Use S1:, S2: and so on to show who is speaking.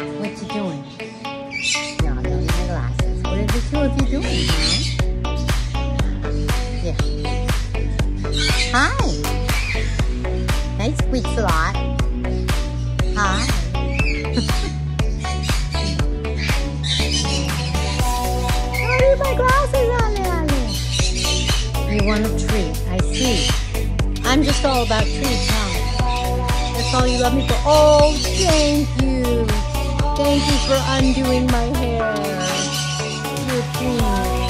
S1: What you doing? No, those are my glasses. What are the two of you doing, huh? Yeah. Hi. Hey, squeaks a lot. Hi. Oh, leave my glasses on there, honey. You want a treat, I see. I'm just all about treats, huh? That's all you love me for. Oh, thank you. Thank you for undoing my hair. You're cute.